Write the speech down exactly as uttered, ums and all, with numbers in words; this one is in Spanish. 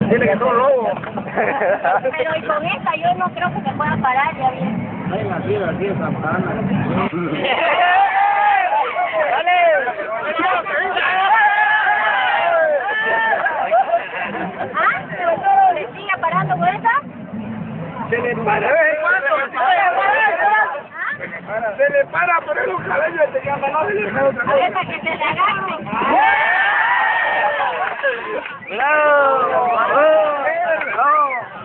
Dile que son lobos. Pero y con esta yo no creo que se pueda parar, ya bien. Hay la piedra aquí, esa pana. ¿Ah? ¿Pero todo le sigue parando con esa? Se le para de vez en cuando. Se le para por el cabello y se llama, no se le para otra A ver, para que se le agarre. ¡Bravo! ¡Bravo!